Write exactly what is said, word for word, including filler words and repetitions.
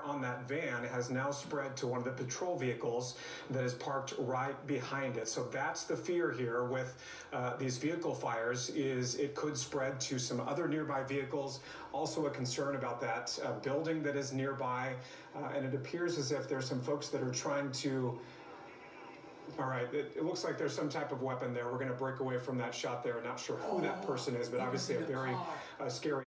on that van has now spread to one of the patrol vehicles that is parked right behind it. So that's the fear here with uh, these vehicle fires, is it could spread to some other nearby vehicles. Also a concern about that uh, building that is nearby. Uh, and it appears as if there's some folks that are trying to All right, it, it looks like there's some type of weapon there. We're going to break away from that shot there. Not sure who that person is, but obviously a very uh, scary